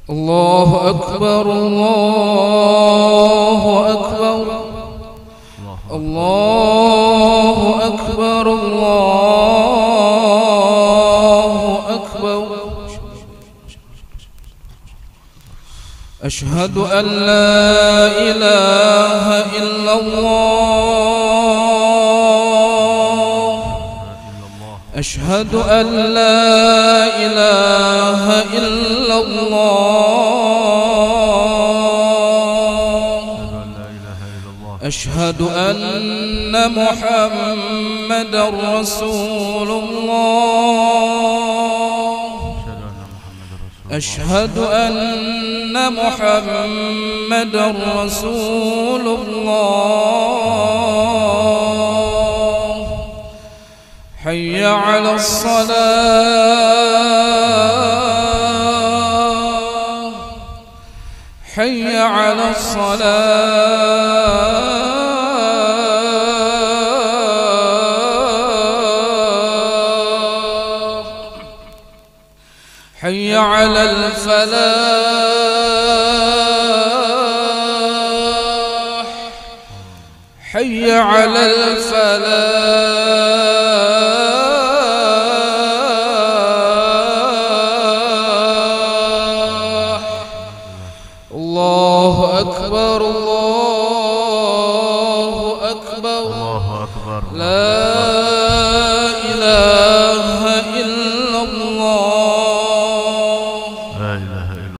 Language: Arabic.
الله أكبر الله أكبر الله أكبر الله أكبر. أشهد أن لا إله إلا الله أشهد أن لا إله إلا الله أشهد أن محمدا رسول الله أشهد أن محمدا رسول الله. حي على الصلاة حي على الصلاة حي على الفلاح حي على الفلاح. الله أكبر الله أكبر الله أكبر. لا